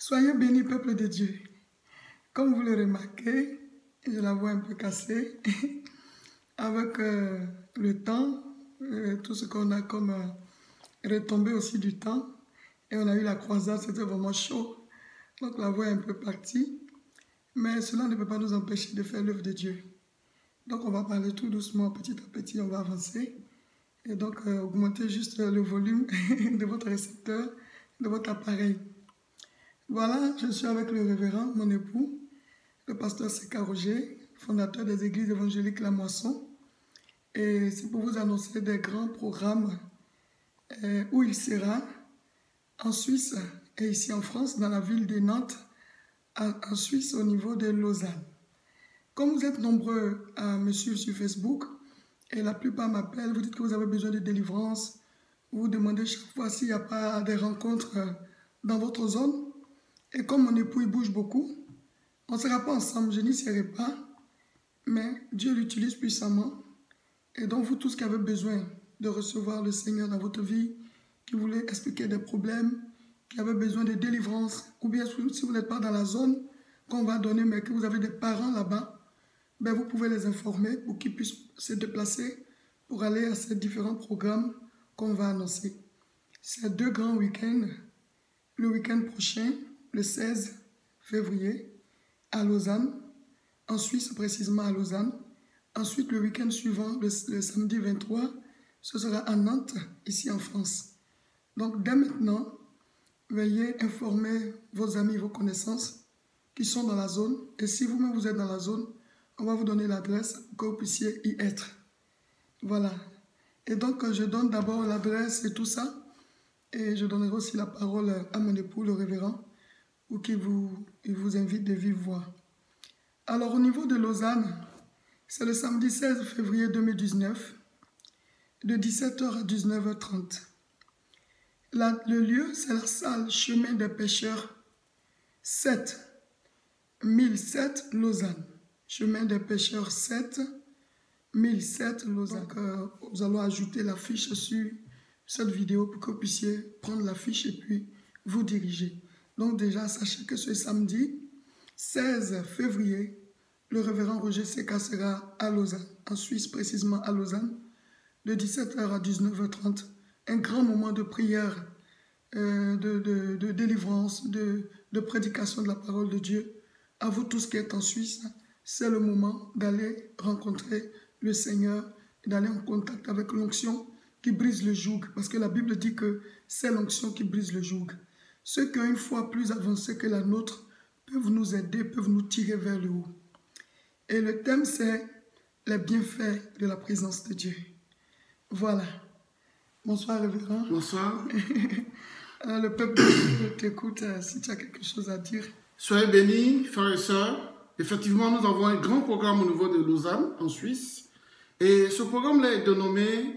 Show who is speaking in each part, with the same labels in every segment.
Speaker 1: Soyez bénis, peuple de Dieu. Comme vous le remarquez, je la vois un peu cassée. Avec le temps, tout ce qu'on a comme retombé aussi du temps. Et on a eu la croisade, c'était vraiment chaud. Donc la voix est un peu partie. Mais cela ne peut pas nous empêcher de faire l'œuvre de Dieu. Donc on va parler tout doucement, petit à petit, on va avancer. Et donc augmenter juste le volume de votre récepteur, de votre appareil. Voilà, je suis avec le révérend, mon époux, le pasteur Seka Roger, fondateur des églises évangéliques La Moisson. Et c'est pour vous annoncer des grands programmes où il sera en Suisse et ici en France, dans la ville de Nantes, en Suisse au niveau de Lausanne. Comme vous êtes nombreux à me suivre sur Facebook, et la plupart m'appellent, vous dites que vous avez besoin de délivrance, vous demandez chaque fois s'il n'y a pas des rencontres dans votre zone. Et comme mon époux il bouge beaucoup, on ne sera pas ensemble, je n'y serai pas, mais Dieu l'utilise puissamment. Et donc vous tous qui avez besoin de recevoir le Seigneur dans votre vie, qui voulez expliquer des problèmes, qui avez besoin de délivrance, ou bien si vous n'êtes pas dans la zone qu'on va donner, mais que vous avez des parents là-bas, ben vous pouvez les informer pour qu'ils puissent se déplacer pour aller à ces différents programmes qu'on va annoncer. C'est 2 grands week-ends. Le week-end prochain, le 16 février, à Lausanne, en Suisse précisément à Lausanne. Ensuite, le week-end suivant, le samedi 23, ce sera à Nantes, ici en France. Donc, dès maintenant, veuillez informer vos amis, vos connaissances qui sont dans la zone. Et si vous-même vous êtes dans la zone, on va vous donner l'adresse pour que vous puissiez y être. Voilà. Et donc, je donne d'abord l'adresse et tout ça. Et je donnerai aussi la parole à mon époux, le révérend, pour qu'il vous invite de vive voix. Alors, au niveau de Lausanne, c'est le samedi 16 février 2019, de 17h à 19h30. Le lieu, c'est la salle Chemin des Pêcheurs 7, 1007 Lausanne. Chemin des Pêcheurs 7, 1007 Lausanne. Donc, nous allons ajouter l'affiche sur cette vidéo pour que vous puissiez prendre l'affiche et puis vous diriger. Donc déjà, sachez que ce samedi 16 février, le révérend Roger Seka sera à Lausanne, en Suisse précisément à Lausanne, de 17h à 19h30. Un grand moment de prière, de délivrance, de prédication de la parole de Dieu. À vous tous qui êtes en Suisse, c'est le moment d'aller rencontrer le Seigneur, d'aller en contact avec l'onction qui brise le joug. Parce que la Bible dit que c'est l'onction qui brise le joug. Ceux qui ont une foi plus avancée que la nôtre peuvent nous aider, peuvent nous tirer vers le haut. Et le thème, c'est les bienfaits de la présence de Dieu. Voilà. Bonsoir, révérend.
Speaker 2: Bonsoir.
Speaker 1: Le peuple de Dieu t'écoute si tu as quelque chose à dire.
Speaker 2: Soyez bénis, frères et sœurs. Effectivement, nous avons un grand programme au niveau de Lausanne, en Suisse. Et ce programme-là est dénommé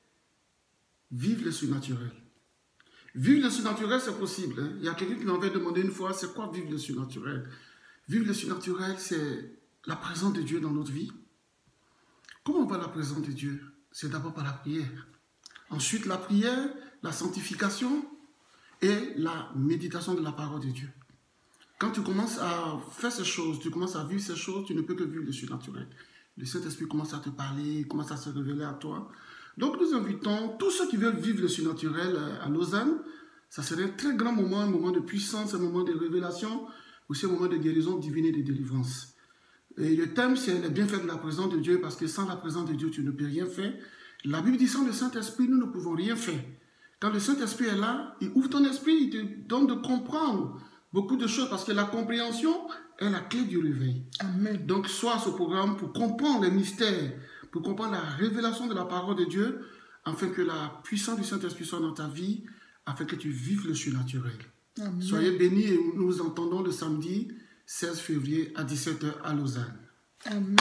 Speaker 2: « Vive le surnaturel ». Vivre le surnaturel, c'est possible. Hein? Il y a quelqu'un qui m'avait demandé une fois, c'est quoi vivre le surnaturel? Vivre le surnaturel, c'est la présence de Dieu dans notre vie. Comment on voit la présence de Dieu? C'est d'abord par la prière. Ensuite, la prière, la sanctification et la méditation de la parole de Dieu. Quand tu commences à faire ces choses, tu commences à vivre ces choses, tu ne peux que vivre le surnaturel. Le Saint-Esprit commence à te parler, commence à se révéler à toi. Donc nous invitons tous ceux qui veulent vivre le surnaturel à Lausanne. Ça serait un très grand moment, un moment de puissance, un moment de révélation, aussi un moment de guérison divine et de délivrance. Et le thème, c'est les bienfaits de la présence de Dieu, parce que sans la présence de Dieu, tu ne peux rien faire. La Bible dit, sans le Saint-Esprit, nous ne pouvons rien faire. Quand le Saint-Esprit est là, il ouvre ton esprit, il te donne de comprendre beaucoup de choses, parce que la compréhension est la clé du réveil.
Speaker 1: Amen.
Speaker 2: Donc, sois à ce programme pour comprendre les mystères, pour comprendre la révélation de la parole de Dieu, afin que la puissance du Saint-Esprit soit dans ta vie, afin que tu vives le surnaturel.
Speaker 1: Amen.
Speaker 2: Soyez bénis et nous nous entendons le samedi 16 février à 17h à Lausanne.
Speaker 1: Amen.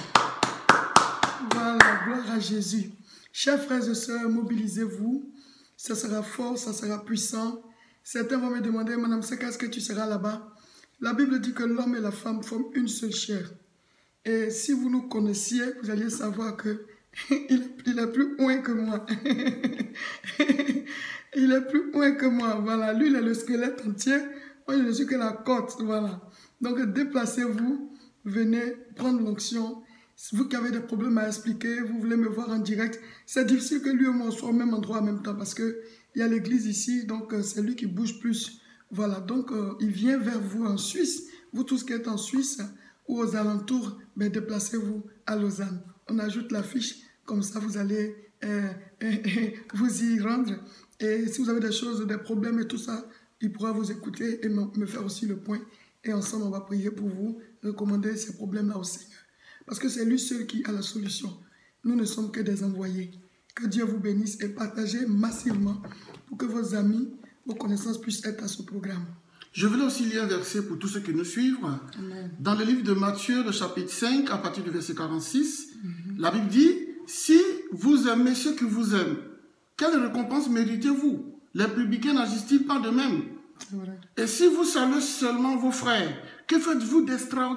Speaker 1: Voilà, gloire à Jésus. Chers frères et sœurs, mobilisez-vous. Ça sera fort, ça sera puissant. Certains vont me demander, Madame Seka, est-ce que tu seras là-bas? La Bible dit que l'homme et la femme forment une seule chair. Et si vous nous connaissiez, vous alliez savoir que il est plus loin que moi. Il est plus loin que moi. Voilà, lui, il est le squelette entier. Moi, je ne suis que la côte, voilà. Donc, déplacez-vous, venez prendre l'onction. Vous qui avez des problèmes à expliquer, vous voulez me voir en direct, c'est difficile que lui et moi soient au même endroit en même temps parce qu'il y a l'église ici, donc c'est lui qui bouge plus. Voilà, donc il vient vers vous en Suisse. Vous tous qui êtes en Suisse ou aux alentours, ben, déplacez-vous à Lausanne. On ajoute l'affiche, comme ça vous allez vous y rendre. Et si vous avez des choses, des problèmes et tout ça, il pourra vous écouter et me faire aussi le point. Et ensemble, on va prier pour vous, recommander ces problèmes-là au Seigneur. Parce que c'est lui seul qui a la solution. Nous ne sommes que des envoyés. Que Dieu vous bénisse et partagez massivement pour que vos amis, vos connaissances puissent être à ce programme.
Speaker 2: Je voulais aussi lire un verset pour tous ceux qui nous suivent. Amen. Dans le livre de Matthieu, le chapitre 5, à partir du verset 46, la Bible dit, « Si vous aimez ceux qui vous aiment, quelle récompense méritez-vous? Les publicains n'agissent-ils pas de même? Et si vous saluez seulement vos frères, que faites-vous d'extraordinaire ?»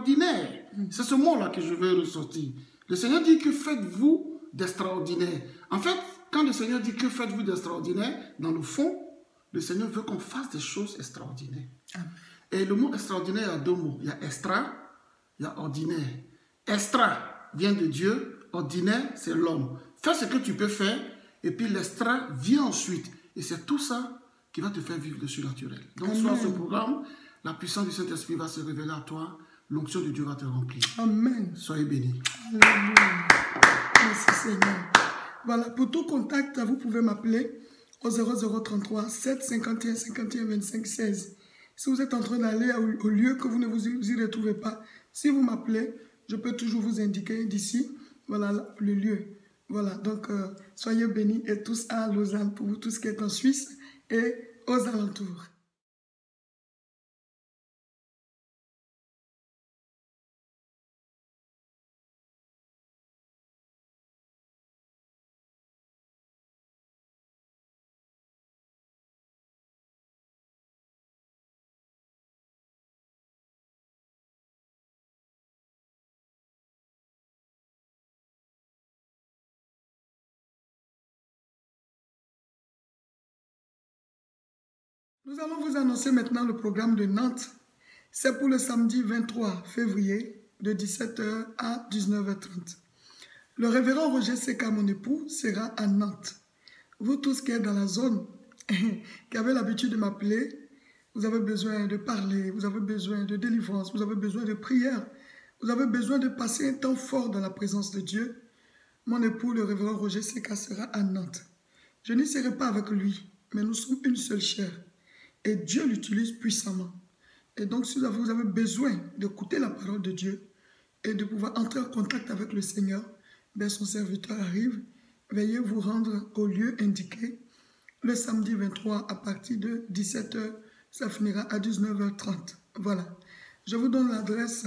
Speaker 2: C'est ce mot-là que je veux ressortir. Le Seigneur dit, que faites-vous d'extraordinaire? En fait, quand le Seigneur dit, que faites-vous d'extraordinaire, dans le fond, le Seigneur veut qu'on fasse des choses extraordinaires. Amen. Et le mot extraordinaire, il y a deux mots. Il y a extra, il y a ordinaire. Extra vient de Dieu, ordinaire, c'est l'homme. Fais ce que tu peux faire, et puis l'extra vient ensuite. Et c'est tout ça qui va te faire vivre le surnaturel. Donc, sur ce programme, la puissance du Saint-Esprit va se révéler à toi. L'onction de Dieu va te remplir.
Speaker 1: Amen.
Speaker 2: Soyez bénis.
Speaker 1: Alléluia. Merci Seigneur. Voilà, pour tout contact, vous pouvez m'appeler au 0033 7 51 51 25 16. Si vous êtes en train d'aller au lieu que vous ne vous y retrouvez pas, si vous m'appelez, je peux toujours vous indiquer d'ici, voilà le lieu. Voilà, donc soyez bénis et tous à Lausanne pour vous tous qui êtes en Suisse et aux alentours. Nous allons vous annoncer maintenant le programme de Nantes. C'est pour le samedi 23 février de 17 h à 19 h 30. Le révérend Roger Seka, mon époux, sera à Nantes. Vous tous qui êtes dans la zone, qui avez l'habitude de m'appeler, vous avez besoin de parler, vous avez besoin de délivrance, vous avez besoin de prière, vous avez besoin de passer un temps fort dans la présence de Dieu. Mon époux, le révérend Roger Seka, sera à Nantes. Je n'y serai pas avec lui, mais nous sommes une seule chair. Et Dieu l'utilise puissamment. Et donc, si vous avez besoin d'écouter la parole de Dieu et de pouvoir entrer en contact avec le Seigneur, ben son serviteur arrive. Veuillez vous rendre au lieu indiqué le samedi 23 à partir de 17 h. Ça finira à 19 h 30. Voilà. Je vous donne l'adresse.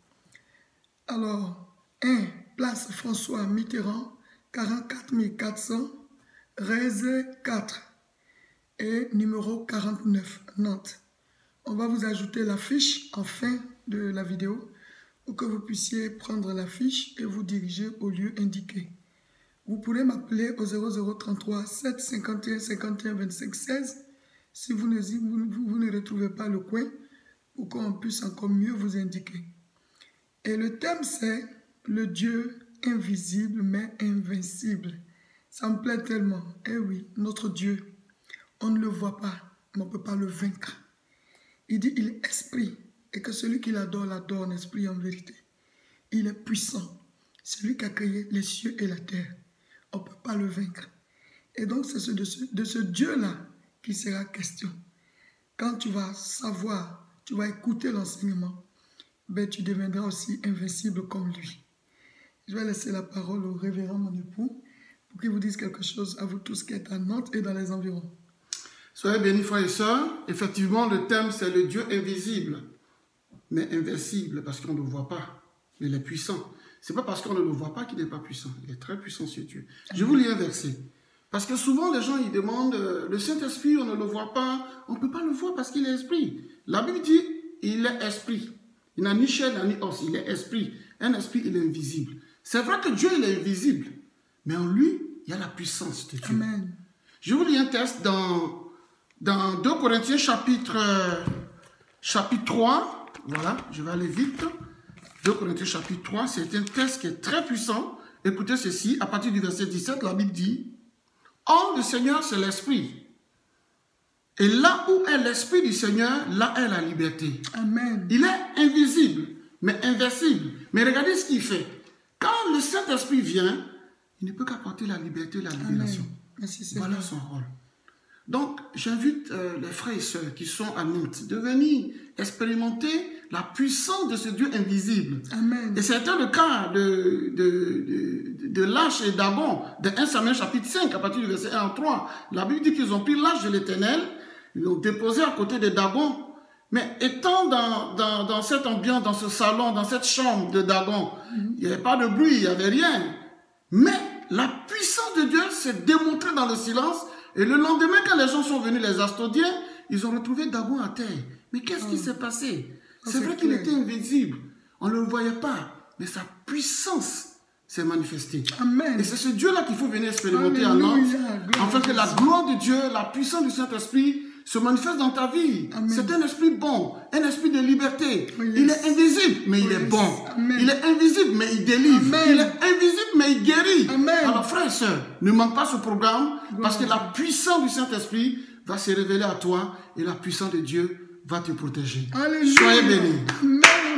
Speaker 1: Alors, 1, place François Mitterrand, 44 400, Rézé 4. Et numéro 49, Nantes. On va vous ajouter la fiche en fin de la vidéo pour que vous puissiez prendre la fiche et vous diriger au lieu indiqué. Vous pourrez m'appeler au 0033 7 51 51 25 16 si vous ne retrouvez pas le coin pour qu'on puisse encore mieux vous indiquer. Et le thème c'est le Dieu invisible mais invincible. Ça me plaît tellement. Eh oui, notre Dieu. On ne le voit pas, mais on ne peut pas le vaincre. Il dit il est esprit et que celui qui l'adore, l'adore en esprit et en vérité. Il est puissant. Celui qui a créé les cieux et la terre. On ne peut pas le vaincre. Et donc c'est de ce Dieu-là qu'il sera question. Quand tu vas savoir, tu vas écouter l'enseignement, ben tu deviendras aussi invincible comme lui. Je vais laisser la parole au révérend mon époux pour qu'il vous dise quelque chose à vous tous qui êtes à Nantes et dans les environs.
Speaker 2: Soyez bénis, frères et sœurs. Effectivement, le thème, c'est le Dieu invisible, mais invincible, parce qu'on ne le voit pas, mais il est puissant. Ce n'est pas parce qu'on ne le voit pas qu'il n'est pas puissant. Il est très puissant, ce Dieu. Je vous lis un verset. Parce que souvent, les gens, ils demandent, le Saint-Esprit, on ne le voit pas. On ne peut pas le voir parce qu'il est esprit. La Bible dit, il est esprit. Il n'a ni chair, ni os. Il est esprit. Un esprit, il est invisible. C'est vrai que Dieu, il est invisible. Mais en lui, il y a la puissance de Dieu.
Speaker 1: Amen.
Speaker 2: Je vous lis un texte dans 2 Corinthiens chapitre chapitre 3, voilà, je vais aller vite. 2 Corinthiens chapitre 3, c'est un texte qui est très puissant. Écoutez ceci, à partir du verset 17, la Bible dit, « Or, le Seigneur, c'est l'Esprit. Et là où est l'Esprit du Seigneur, là est la liberté. »
Speaker 1: Amen.
Speaker 2: Il est invisible, mais invincible. Mais regardez ce qu'il fait. Quand le Saint-Esprit vient, il ne peut qu'apporter la liberté et la libération.
Speaker 1: Merci,
Speaker 2: Voilà son rôle. Donc, j'invite les frères et sœurs qui sont à Nantes de venir expérimenter la puissance de ce Dieu invisible.
Speaker 1: Amen.
Speaker 2: Et c'était le cas de Lâche et d'Abon, de 1 Samuel chapitre 5, à partir du verset 1 à 3. La Bible dit qu'ils ont pris Lâche de l'Éternel, ils l'ont déposé à côté de Dagon. Mais étant dans cette ambiance, dans ce salon, dans cette chambre de Dagon, il n'y avait pas de bruit, il n'y avait rien. Mais la puissance de Dieu s'est démontrée dans le silence. Et le lendemain, quand les gens sont venus, les Astodiens, ils ont retrouvé Dagon à terre. Mais qu'est-ce qui s'est passé? C'est vrai qu'il était invisible. On ne le voyait pas. Mais sa puissance s'est manifestée.
Speaker 1: Amen.
Speaker 2: Et c'est ce Dieu-là qu'il faut venir expérimenter à Nantes. Afin que la gloire de Dieu, la puissance du Saint-Esprit se manifeste dans ta vie. C'est un esprit bon, un esprit de liberté. Oh, yes. Il est invisible, mais il est bon. Amen. Il est invisible, mais il délivre. Amen. Il est invisible, mais il guérit. Amen. Alors, frères et sœurs, ne manque pas ce programme, parce que la puissance du Saint-Esprit va se révéler à toi et la puissance de Dieu va te protéger.
Speaker 1: Alléluia.
Speaker 2: Soyez bénis.
Speaker 1: Amen.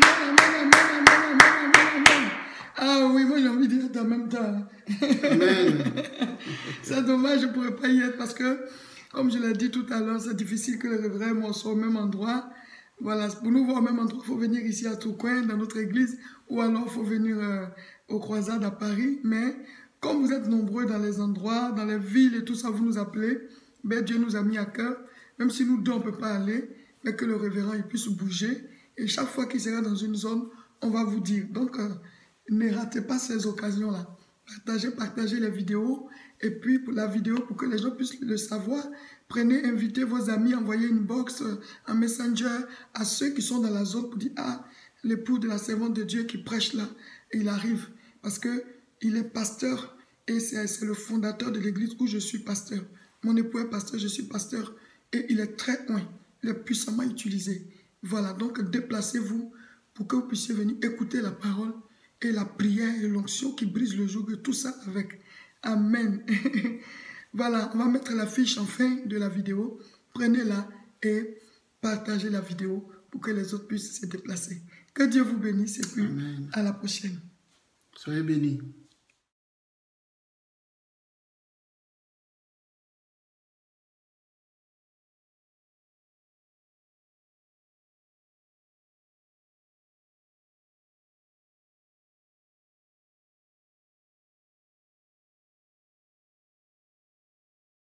Speaker 1: Ah oui, moi j'ai envie d'y être en même temps. Amen. C'est dommage, je ne pourrais pas y être parce que, comme je l'ai dit tout à l'heure, c'est difficile que les révérends soient au même endroit. Voilà, pour nous voir au même endroit, il faut venir ici à Tourcoing, dans notre église, ou alors il faut venir aux Croisades à Paris. Mais comme vous êtes nombreux dans les endroits, dans les villes et tout ça, vous nous appelez, ben Dieu nous a mis à cœur, même si nous deux on ne peut pas aller, mais que le révérend il puisse bouger. Et chaque fois qu'il sera dans une zone, on va vous dire. Donc, ne ratez pas ces occasions-là. Partagez les vidéos. Et puis, pour la vidéo, pour que les gens puissent le savoir, prenez, invitez vos amis, envoyez une box, un messenger à ceux qui sont dans la zone pour dire, ah, l'époux de la servante de Dieu qui prêche là, et il arrive. Parce qu'il est pasteur et c'est le fondateur de l'église où je suis pasteur. Mon époux est pasteur, je suis pasteur. Et il est très loin, il est puissamment utilisé. Voilà, donc déplacez-vous pour que vous puissiez venir écouter la parole et la prière et l'onction qui brise le joug et tout ça avec. Amen. Voilà, on va mettre la fiche en fin de la vidéo. Prenez-la et partagez la vidéo pour que les autres puissent se déplacer. Que Dieu vous bénisse et puis à la prochaine.
Speaker 2: Soyez bénis.